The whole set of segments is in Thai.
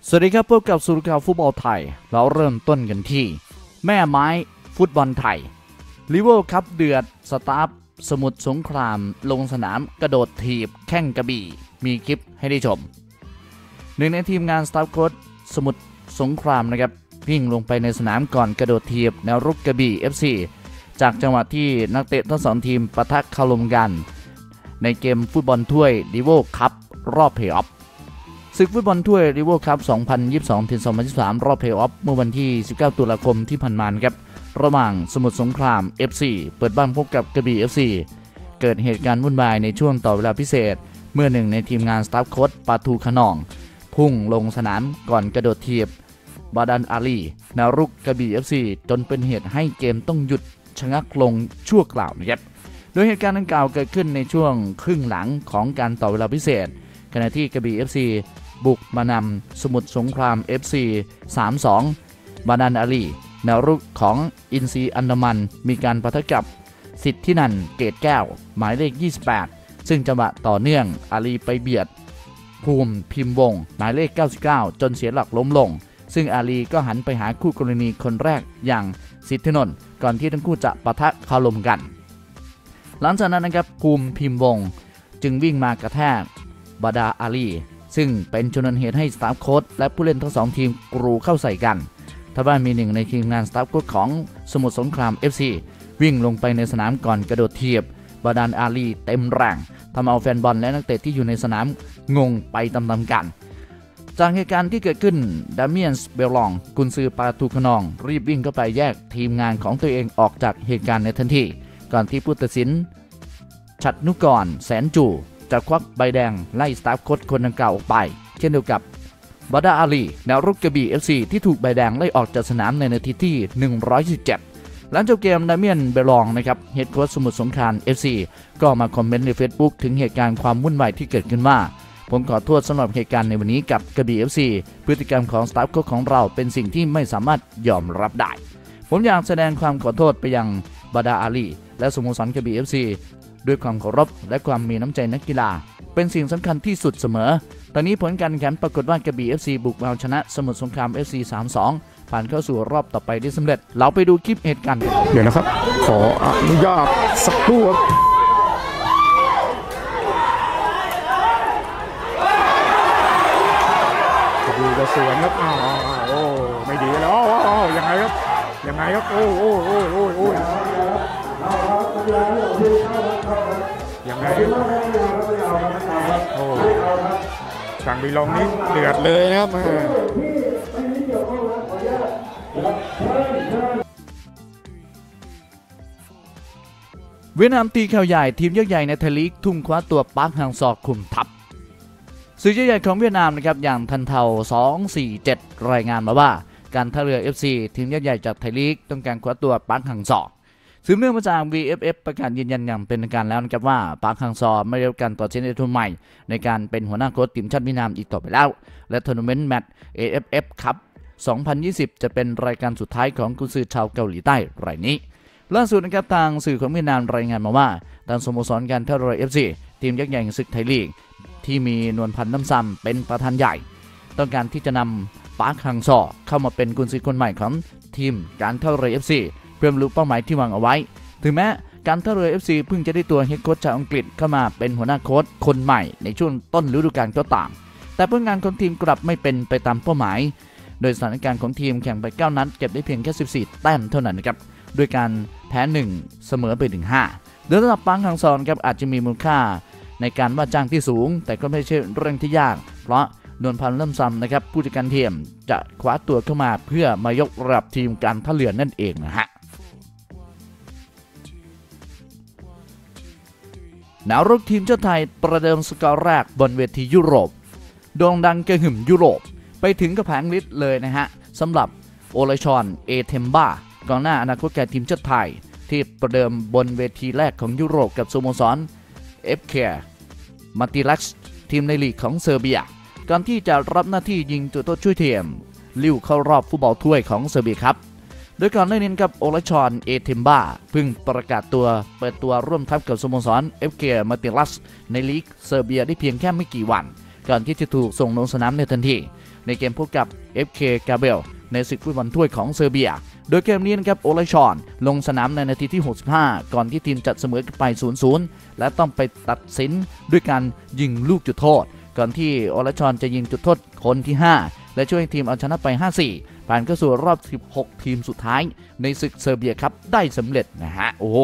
สวัสดีครับพบกับสุรข่าวฟุตบอลไทยเราเริ่มต้นกันที่แม่ไม้ฟุตบอลไทยลิเวอร์คัพเดือดสตาฟสมุทรสงครามลงสนามกระโดดถีบแข้งกระบี่มีคลิปให้ได้ชมหนึ่งในทีมงานสตาฟโค้ชสมุทรสงครามนะครับวิ่งลงไปในสนามก่อนกระโดดถีบแนวรุกกระบี่ FC จากจังหวะที่นักเตะทั้งสองทีมปะทะคารมกันในเกมฟุตบอลถ้วยลิเวอร์คัพรอบเพลย์ออฟศึกฟุตบอลถ้วยลิเวอร์คัพ 2022-2023 รอบเพลย์ออฟเมื่อวันที่ 19 ตุลาคมที่ผ่านมาครับระหว่างสมุทรสงคราม FC เปิดบ้านพบกับกระบี่ FC เกิดเหตุการณ์วุ่นวายในช่วงต่อเวลาพิเศษเมื่อหนึ่งในทีมงานสตาฟโค้ชปาทูขนองพุ่งลงสนามก่อนกระโดดถีบบาดันอาลีแนวรุกกระบี่ FC จนเป็นเหตุให้เกมต้องหยุดชะงักลงชั่วคราวนะครับโดยเหตุการณ์ดังกล่าวเกิดขึ้นในช่วงครึ่งหลังของการต่อเวลาพิเศษขณะที่กระบี่ FC บุกมานำสมุทรสงคราม FC 3-2 บาดันอาลีแนวรุกของอินซีอันดามันมีการปะทะกับสิทธินันท์เกตแก้วหมายเลข 28 ซึ่งจังหวะต่อเนื่องอาลีไปเบียดภูมิพิมพ์วงหมายเลข 99 จนเสียหลักล้มลงซึ่งอาลีก็หันไปหาคู่กรณีคนแรกอย่างสิทธินนท์ก่อนที่ทั้งคู่จะปะทะคารมกันหลังจากนั้นนะครับภูมิพิมพ์วงจึงวิ่งมากระแทกบาดาอาลีซึ่งเป็นชนวนเหตุให้สตาฟโค้ชและผู้เล่นทั้งสองทีมกรูเข้าใส่กันทว่ามีหนึ่งในทีมงานสตาฟโค้ชของสมุทรสงคราม FC วิ่งลงไปในสนามก่อนกระโดดเทียบบาดาอาลีเต็มแรงทำเอาแฟนบอลและนักเตะที่อยู่ในสนามงงไปตามๆกันจากเหตุการณ์ที่เกิดขึ้นดาเมียนส์เบลลองกุนซือปาทูขนองรีบวิ่งเข้าไปแยกทีมงานของตัวเองออกจากเหตุการณ์ในทันทีก่อนที่ผู้ตัดสินชัดนุกรแสนจู่จะควักใบแดงไล่สตาฟโค้ชคนดังกล่าวออกไปเช่นเดียวกับบาดาอาลีแนวรุกกระบี่ FC ที่ถูกใบแดงไล่ออกจากสนามในนาทีที่117หลังจบเกมดาเมียนเบลองนะครับเฮดโค้ชสมุทรสงคราม FC ก็มาคอมเมนต์ใน Facebook ถึงเหตุการณ์ความวุ่นวายที่เกิดขึ้นว่าผมขอโทษสำหรับเหตุการณ์ในวันนี้กับกระบี่ FC พฤติกรรมของสตาฟโค้ชของเราเป็นสิ่งที่ไม่สามารถยอมรับได้ผมอยากแสดงความขอโทษไปยังบาดาอาลีและสโมสรกระบี่ FCด้วยความเคารพและความมีน้ำใจนักกีฬาเป็นสิ่งสำคัญที่สุดเสมอตอนนี้ผลการแข่งขันปรากฏว่ากระบี่ FC บุกมาชนะสมุทรสงคราม FC 3-2 ผ่านเข้าสู่รอบต่อไปได้สำเร็จเราไปดูคลิปเหตุการณ์เดี๋ยวนะครับขออนุญาตสักครู่ครับดูกระสวนครับโอ้ไม่ดีแล้วยังไงครับยังไงครับโอ้ยังไงโอ้สั่งบีลองนี้เดือดเลยนะครับเวียดนามตีข่าวใหญ่ทีมยักษ์ใหญ่ในไทยลีกทุ่มคว้าตัวปาร์คฮังซอคุมทัพสื่อใหญ่ของเวียดนามนะครับอย่างทันเทา247รายงานมาว่าการท่าเรือ FC ทีมยักษ์ใหญ่จากไทยลีกต้องการคว้าตัวปาร์คฮังซอสืบเนื่องมาจาก VFF ประกาศยืนยันอย่างเป็นทางการแล้วนะครับว่าปาร์คฮังซอไม่ได้รับการต่อเซ็นในทุนใหม่ในการเป็นหัวหน้าโค้ชทีมชาติเวียดนามอีกต่อไปแล้วและทัวร์นาเมนต์แมตช์ AFF ครับ2020จะเป็นรายการสุดท้ายของกุนซือชาวเกาหลีใต้รายนี้ล่าสุดนะครับทางสื่อของเวียดนามรายงานมาว่าทางสโมสรการท่าเรือ FC ทีมยักษ์ใหญ่ศึกไทยลีกที่มีนวลพันธ์น้ำซ้ำเป็นประธานใหญ่ต้องการที่จะนำปาร์คฮังซอเข้ามาเป็นกุนซือคนใหม่ของทีมการท่าเรือ FC เพื่อบรรลุเป้าหมายที่วางเอาไว้ถึงแม้การท่าเรือ FC เพิ่งจะได้ตัวเฮดโค้ชชาวอังกฤษเข้ามาเป็นหัวหน้าโค้ชคนใหม่ในช่วงต้นฤดูกาลก็ตามแต่ผลงานของทีมกลับไม่เป็นไปตามเป้าหมายโดยสถานการณ์ของทีมแข่งไป9นัดเก็บได้เพียงแค่14แต้มเท่านั้นนะครับด้วยการแพ้1เสมอไปถึง5โดยสำหรับปาร์คฮังซอครับอาจจะมีมูลค่าในการว่าจ้างที่สูงแต่ก็ไม่ใช่เรื่องที่ยากเพราะนวลพันธ์เริ่มซ้ำนะครับผู้จัดการทีมจะคว้าตัวเข้ามาเพื่อมายกระดับทีมการท่าเรือนั่นเองนะฮะแนวรุกทีมชาติไทยประเดิมสกอร์แรกบนเวทียุโรปโด่งดังกระหึ่มยุโรปไปถึงกระแพงฤทธิ์เลยนะฮะสำหรับโอเลชอนเอเทมบ้ากองหน้าอนาคตแก่ทีมชาติไทยที่ประเดิมบนเวทีแรกของยุโรปกับสโมสรเอฟเคมาติลักซ์ทีมในลีกของเซอร์เบียก่อนที่จะรับหน้าที่ยิงจุดโทษช่วยทีมลิ้วเข้ารอบฟุตบอลถ้วยของเซอร์เบียครับโดยก่อนหน้านี้กับโอเลชอนเอเทมบ้าเพิ่งประกาศตัวเปิดตัวร่วมทัพกับสโมสรเอฟเคมาติลัสในลีกเซอร์เบียได้เพียงแค่ไม่กี่วันก่อนที่จะถูกส่งลงสนามในทันทีในเกมพบกับ FK กาเบลในศึกฟุตบอลถ้วยของเซอร์เบียโดยเกมนี้นะครับโอเลชอนลงสนามในนาทีที่65ก่อนที่ทีมจะเสมอกันไป 0-0 และต้องไปตัดสินด้วยการยิงลูกจุดโทษก่อนที่โอเลชอนจะยิงจุดโทษคนที่5และช่วยทีมเอาชนะไป 5-4 ผ่านเข้าสู่รอบ16ทีมสุดท้ายในศึกเซอร์เบียครับได้สำเร็จนะฮะโอ้โห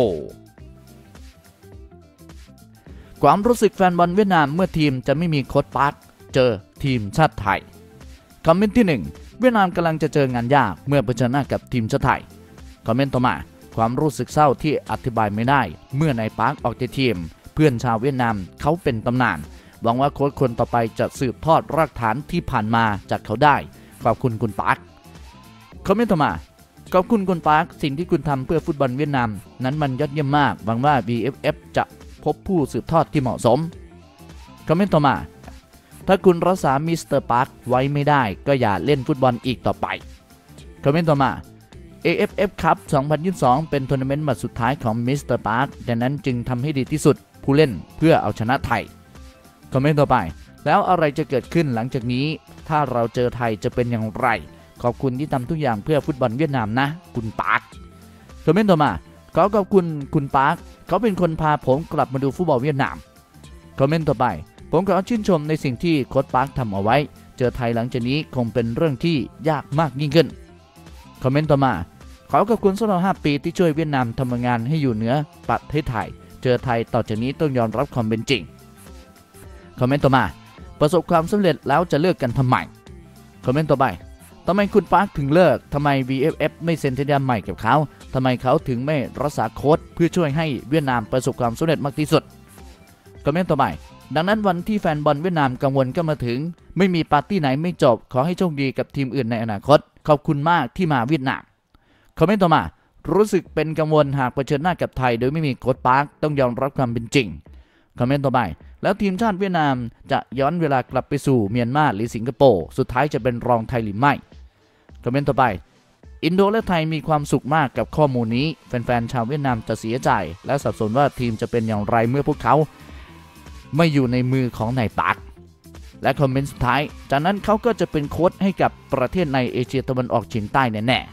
ความรู้สึกแฟนบอลเวียดนามเมื่อทีมจะไม่มีโค้ชปาร์คเจอทีมชาติไทยคอมเมนต์ที่1เวียดนามกำลังจะเจองานยากเมื่อเผชิญหน้ากับทีมชาติไทยคอมเมนต์ต่อมาความรู้สึกเศร้าที่อธิบายไม่ได้เมื่อนายปาร์คออกจากทีมเพื่อนชาวเวียดนามเขาเป็นตำนานหวังว่าโค้ชคนต่อไปจะสืบทอดรากฐานที่ผ่านมาจากเขาได้ขอบคุณคุณปาร์คคอมเมนต์ต่อมาขอบคุณคุณปาร์คสิ่งที่คุณทำเพื่อฟุตบอลเวียดนามนั้นมันยอดเยี่ยมมากหวังว่า VFF จะพบผู้สืบทอดที่เหมาะสมคอมเมนต์ต่อมาถ้าคุณรักษามิสเตอร์ปาร์คไว้ไม่ได้ก็อย่าเล่นฟุตบอลอีกต่อไปคอมเมนต์ต่อมา AFF Cup 2022 เป็นทัวร์นาเมนต์นัดสุดท้ายของมิสเตอร์ปาร์คดังนั้นจึงทำให้ดีที่สุดผู้เล่นเพื่อเอาชนะไทยคอมเมนต์ต่อไปแล้วอะไรจะเกิดขึ้นหลังจากนี้ถ้าเราเจอไทยจะเป็นอย่างไรขอบคุณที่ทำทุกอย่างเพื่อฟุตบอลเวียดนามนะคุณปาร์คคอมเมนต์ต่อมาขอขอบคุณคุณปาร์คเขาเป็นคนพาผมกลับมาดูฟุตบอลเวียดนามคอมเมนต์ต่อไปผมขอชื่นชมในสิ่งที่โค้ชปาร์คทำเอาไว้เจอไทยหลังจากนี้คงเป็นเรื่องที่ยากมากยิ่งขึ้นคอมเมนต์ต่อมาขอขอบคุณสำหรับ5 ปีที่ช่วยเวียดนามทำงานให้อยู่เหนือประเทศไทยเจอไทยต่อจากนี้ต้องยอมรับความเป็นจริงคอมเมนต์ต่อมาประสบความสำเร็จแล้วจะเลิกกันทำไมคอมเมนต์ต่อไปทำไมคุณปาร์คถึงเลิกทำไม VFF ไม่เซ็นสัญญาใหม่กับเขาทำไมเขาถึงไม่รักษาโค้ชเพื่อช่วยให้เวียดนามประสบความสำเร็จมากที่สุดคอมเมนต์ต่อไปดังนั้นวันที่แฟนบอลเวียดนามกังวลก็มาถึงไม่มีปาร์ตี้ไหนไม่จบขอให้โชคดีกับทีมอื่นในอนาคตขอบคุณมากที่มาเวียดนามคอมเมนต์ต่อมารู้สึกเป็นกังวลหากเผชิญหน้ากับไทยโดยไม่มีโค้ชปาร์คต้องยอมรับความเป็นจริงคอมเมนต์ต่อไปแล้วทีมชาติเวียดนามจะย้อนเวลากลับไปสู่เมียนมาหรือสิงคโปร์สุดท้ายจะเป็นรองไทยหรือไม่คอมเมนต์ต่อไปอินโดและไทยมีความสุขมากกับข้อมูลนี้แฟนๆชาวเวียดนามจะเสียใจและสับสนว่าทีมจะเป็นอย่างไรเมื่อพวกเขาไม่อยู่ในมือของนายปาร์คและคอมเมนต์สุดท้ายจากนั้นเขาก็จะเป็นโค้ชให้กับประเทศในเอเชียตะวันออกเฉียงใต้แน่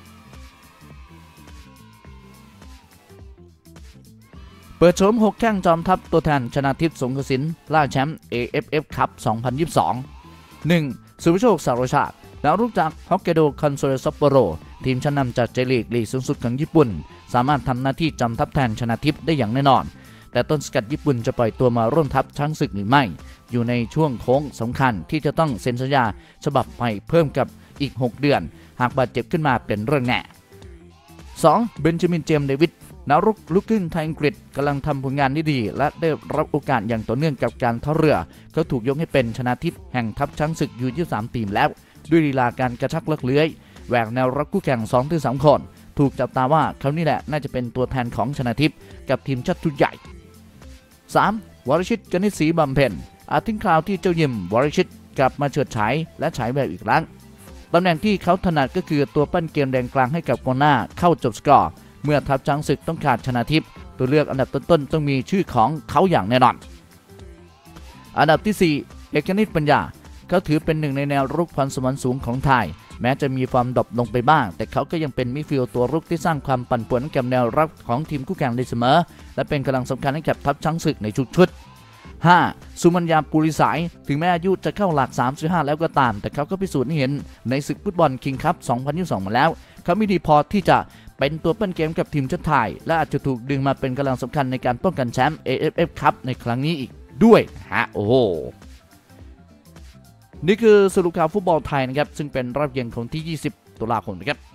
เปิดโฉม6 แข้งจอมทัพตัวแทนชนาทิพย์สงกสินล่าแชมป์ AFF Cup 2022 1. สุภโชค สารชาติดาวรุ่งจากฮอกไกโดคอนโซลซัปโปโรทีมชั้นนำจากเจลีกลีกสูงสุดของญี่ปุ่นสามารถทำหน้าที่จอมทัพแทนชนาทิพย์ได้อย่างแน่นอนแต่ต้นสกัดญี่ปุ่นจะปล่อยตัวมาร่วมทัพช้างศึกหรือไม่อยู่ในช่วงโค้งสำคัญที่จะต้องเซ็นสัญญาฉบับใหม่เพิ่มกับอีก6 เดือนหากบาดเจ็บขึ้นมาเป็นเรื่องแน่ 2. เบนจามิน เจมส์ เดวิดนักรุกลูกครึ่งไทยอังกฤษกำลังทำผลงานได้ดีและได้รับโอกาสอย่างต่อเนื่องกับการท่าเรือเขาถูกยกให้เป็นชนาทิพย์แห่งทัพช้างศึกยู23ทีมแล้วด้วยลีลาการกระชักเลือกเลื้อยแหวกแนวรับคู่แข่ง 2-3 คนถูกจับตาว่าเขานี่แหละน่าจะเป็นตัวแทนของชนาทิพย์กับทีมชาติชุดใหญ่ 3. วรชิต กนิษฐ์ศรีบำเพ็ญอาทิตย์คราวที่เจ้ายิมวรชิตกลับมาเฉิดฉายและฉายแบบอีกครั้งตำแหน่งที่เขาถนัดก็คือตัวปั้นเกมแดนกลางให้กับกองหน้าเข้าจบสกอร์เมื่อทัพช้างศึกต้องขาดชนาทิพย์ตัวเลือกอันดับต้นๆต้องมีชื่อของเขาอย่างแน่นอนอันดับที่ 4 เอกนิตปัญญาเขาถือเป็นหนึ่งในแนวรุกพรสวรรค์สูงของไทยแม้จะมีความดรอปลงไปบ้างแต่เขาก็ยังเป็นมิดฟิลด์ตัวรุกที่สร้างความปั่นป่วนให้กับแนวรับของทีมคู่แข่งได้เสมอและเป็นกำลังสำคัญให้กับทัพช้างศึกในชุด 5. สุมัญญา ปุริสายถึงแม้อายุจะเข้าหลัก35แล้วก็ตามแต่เขาก็พิสูจน์ให้เห็นในศึกฟุตบอลคิงคัพ 2022 มาแล้วเขามีดีพอที่จะเป็นตัวปั้นเกมกับทีมชาติไทยและอาจจะถูกดึงมาเป็นกำลังสำคัญในการป้องกันแชมป์ AFF Cup ในครั้งนี้อีกด้วยฮะโอ้โหนี่คือสรุปข่าวฟุตบอลไทยนะครับซึ่งเป็นรอบเย็นของที่ 20 ตุลาคมนะครับ